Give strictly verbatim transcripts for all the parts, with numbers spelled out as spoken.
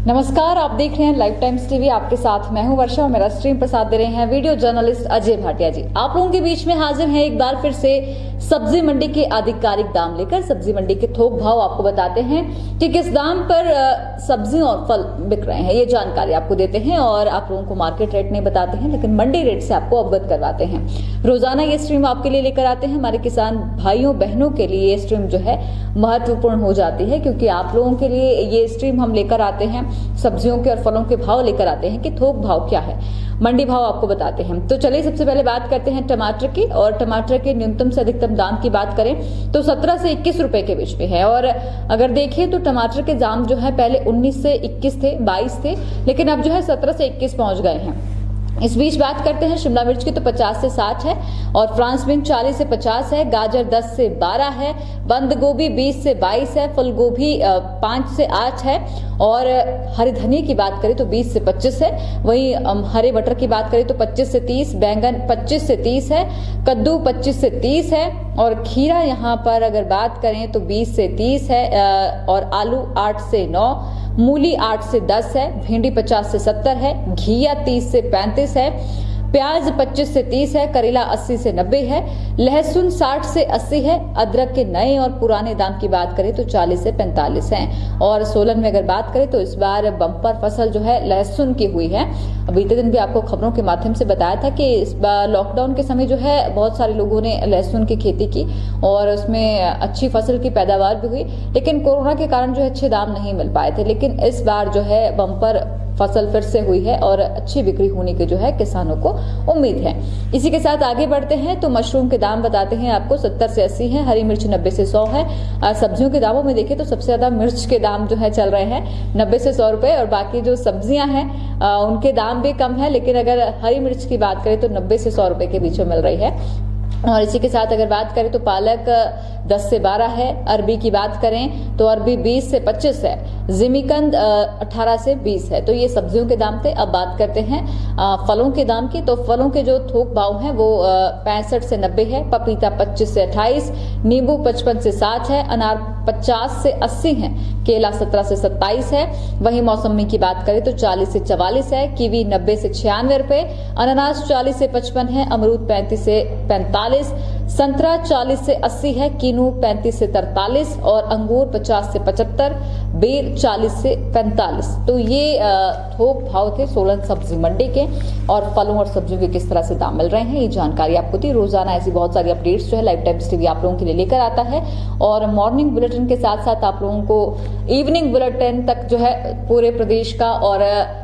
नमस्कार, आप देख रहे हैं लाइव टाइम्स टीवी। आपके साथ मैं हूं वर्षा और मेरा स्ट्रीम प्रसाद दे रहे हैं वीडियो जर्नलिस्ट अजय भाटिया जी। आप लोगों के बीच में हाजिर हैं एक बार फिर से सब्जी मंडी के आधिकारिक दाम लेकर। सब्जी मंडी के थोक भाव आपको बताते हैं कि किस दाम पर सब्जी और फल बिक रहे हैं, ये जानकारी आपको देते हैं और आप लोगों को मार्केट रेट नहीं बताते हैं लेकिन मंडी रेट से आपको अवगत करवाते हैं। रोजाना ये स्ट्रीम आपके लिए लेकर आते हैं। हमारे किसान भाइयों बहनों के लिए ये स्ट्रीम जो है महत्वपूर्ण हो जाती है, क्योंकि आप लोगों के लिए ये स्ट्रीम हम लेकर आते हैं, सब्जियों के और फलों के भाव लेकर आते हैं कि थोक भाव क्या है, मंडी भाव आपको बताते हैं। तो चलिए सबसे पहले बात करते हैं टमाटर की। और टमाटर के न्यूनतम से अधिकतम दाम की बात करें तो सत्रह से इक्कीस रुपए के बीच में है। और अगर देखें तो टमाटर के दाम जो है पहले उन्नीस से इक्कीस थे, बाईस थे, लेकिन अब जो है सत्रह से इक्कीस पहुंच गए हैं। इस बीच बात करते हैं शिमला मिर्च की तो पचास से साठ है और फ्रांस बीन चालीस से पचास है, गाजर दस से बारह है, बंद गोभी बीस से बाईस है, फूल गोभी पांच से आठ है और हरी धनिया की बात करें तो बीस से पच्चीस है। वहीं हरे मटर की बात करें तो पच्चीस से तीस, बैंगन पच्चीस से तीस है, कद्दू पच्चीस से तीस है और खीरा यहाँ पर अगर बात करें तो बीस से तीस है और आलू आठ से नौ, मूली आठ से दस है, भिंडी पचास से सत्तर है, घिया तीस से पैंतीस है, प्याज पच्चीस से तीस है, करेला अस्सी से नब्बे है, लहसुन साठ से अस्सी है, अदरक के नए और पुराने दाम की बात करें तो चालीस से पैंतालीस है। और सोलन में अगर बात करें तो इस बार बम्पर फसल जो है लहसुन की हुई है। बीते दिन भी आपको खबरों के माध्यम से बताया था कि इस बार लॉकडाउन के समय जो है बहुत सारे लोगों ने लहसुन की खेती की और उसमें अच्छी फसल की पैदावार भी हुई, लेकिन कोरोना के कारण जो है अच्छे दाम नहीं मिल पाए थे। लेकिन इस बार जो है बम्पर फसल फिर से हुई है और अच्छी बिक्री होने की जो है किसानों को उम्मीद है। इसी के साथ आगे बढ़ते हैं तो मशरूम के दाम बताते हैं आपको सत्तर से अस्सी है, हरी मिर्च नब्बे से सौ है। सब्जियों के दामों में देखें तो सबसे ज्यादा मिर्च के दाम जो है चल रहे हैं नब्बे से सौ रुपए और बाकी जो सब्जियां हैं उनके दाम भी कम है, लेकिन अगर हरी मिर्च की बात करें तो नब्बे से सौ रुपए के बीच में मिल रही है। और इसी के साथ अगर बात करें तो पालक दस से बारह है, अरबी की बात करें तो अरबी बीस से पच्चीस है, जिमीकंद अठारह से बीस है। तो ये सब्जियों के दाम थे। अब बात करते हैं फलों के दाम की। तो फलों के जो थोक भाव हैं वो पैंसठ से नब्बे है, पपीता पच्चीस से अट्ठाईस, नींबू पचपन से साठ है, अनार पचास से अस्सी है, केला सत्रह से सत्ताईस है। वहीं मौसमी की बात करें तो चालीस से चवालीस है, कीवी नब्बे से छियानवे रुपए, अनानास चालीस से पचपन है, अमरूद पैंतीस से पैंतालीस, संतरा चालीस से अस्सी है, कीनू पैंतीस से तरतालीस और अंगूर पचास से पचहत्तर, बेर चालीस से पैंतालीस। तो ये थोक भाव थे सोलन सब्जी मंडी के और फलों और सब्जियों के किस तरह से दाम मिल रहे हैं ये जानकारी आपको दी। रोजाना ऐसी बहुत सारी अपडेट्स जो है लाइव टाइम्स टीवी आप लोगों के लिए लेकर आता है और मॉर्निंग बुलेटिन के साथ साथ आप लोगों को इवनिंग बुलेटिन तक जो है पूरे प्रदेश का और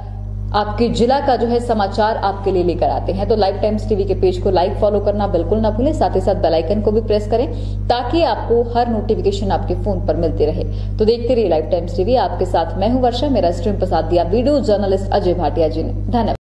आपके जिला का जो है समाचार आपके लिए लेकर आते हैं। तो लाइव टाइम्स टीवी के पेज को लाइक फॉलो करना बिल्कुल ना भूलें, साथ ही साथ बेल आइकन को भी प्रेस करें ताकि आपको हर नोटिफिकेशन आपके फोन पर मिलती रहे। तो देखते रहिए लाइव टाइम्स टीवी। आपके साथ मैं हूं वर्षा, मेरा स्ट्रीम प्रसाद दिया वीडियो जर्नलिस्ट अजय भाटिया जी ने। धन्यवाद।